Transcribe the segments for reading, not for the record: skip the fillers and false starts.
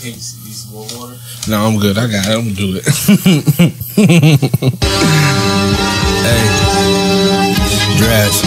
Need some more water? No, I'm good. I got it. I'm gonna do it. Hey, dress.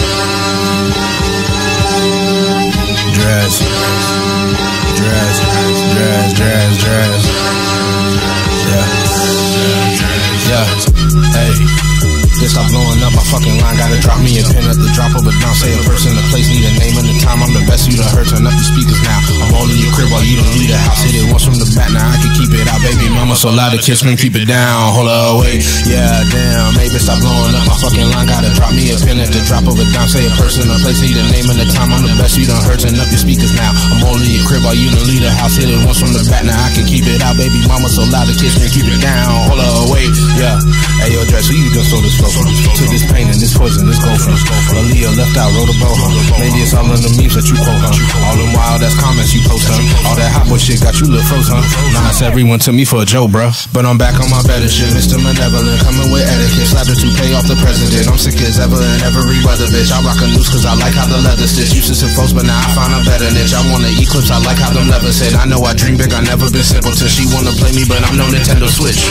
Yeah. Hey. Just stop blowing up my fucking line. Gotta drop me a pin at the drop of a dime. Say a person, a place, need a name and the time. I'm the best you done heard. Turn up your speakers now. I'm all in your crib while you don't leave the house. Hit it once from the back. Now I can keep it out. Baby mama so loud the kids scream, keep it down. Hold up, wait. Yeah, damn. Maybe stop blowing up my fucking line. Gotta drop me a pin at the drop of a dime. Say a person, a place, need a name and the time. I'm the best you done heard. Turn up your speakers now. I'm all in your crib while you don't leave the house. Hit it once from the back. Now I can keep it out. Baby mama so loud the kids scream, keep it down. Hold up, wait. Yeah. Hey, yo, dress. Who you just stole this flow from? Took this pain and this poison, this go from. Aaliyah left out, wrote a bow, huh? Maybe it's all in the memes that you quote, huh? All them wild ass comments you post, huh? All that hot boy shit got you little froze, huh? Nah, it's everyone took me for a joke, bruh. But I'm back on my better shit, Mr. Malevolent, coming with etiquette. Slap the toupee off the president. I'm sick as ever and every weather, bitch. I rock a noose cause I like how the leather stitch. Used to some folks, but now I found a better niche. I wanna eclipse, I like how them levers said. I know I dream big, I never been simple till she wanna play me, but I'm no Nintendo Switch.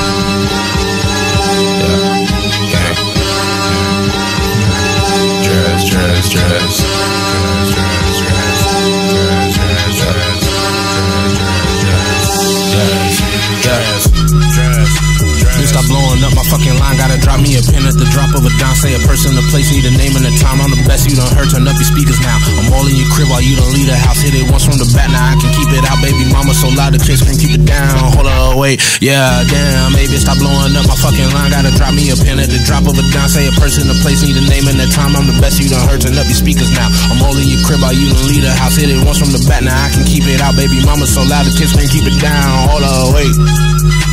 Stop blowing up my fucking line. Gotta drop me a pin at the drop of a dime. Say a person, a place, need a name and a time. I'm the best you done heard. Turn up your speakers now. I'm all in your crib while you don't leave the house. Hit it once from the back. Now I can keep it out. Baby mama so loud the kids scream, keep it down. Hold up, wait. Yeah, damn. Maybe stop blowing up my fucking line. Gotta drop me a pin at the drop of a dime. Say a person, a place, need a name and a time. I'm the best you done heard. Turn up your speakers now. I'm all in your crib while you don't leave the house. Hit it once from the back. Now I can keep it out. Baby mama so loud the kids scream, keep it down. Hold up, wait.